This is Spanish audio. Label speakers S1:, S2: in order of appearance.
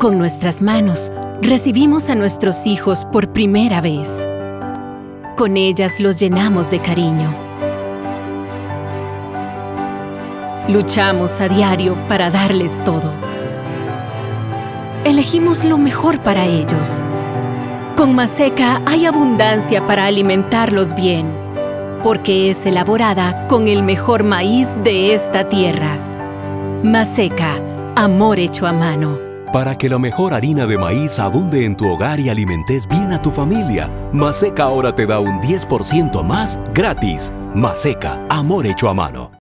S1: Con nuestras manos, recibimos a nuestros hijos por primera vez. Con ellas los llenamos de cariño. Luchamos a diario para darles todo. Elegimos lo mejor para ellos. Con Maseca hay abundancia para alimentarlos bien, porque es elaborada con el mejor maíz de esta tierra. Maseca, amor hecho a mano.
S2: Para que la mejor harina de maíz abunde en tu hogar y alimentes bien a tu familia, Maseca ahora te da un 10% más gratis. Maseca, amor hecho a mano.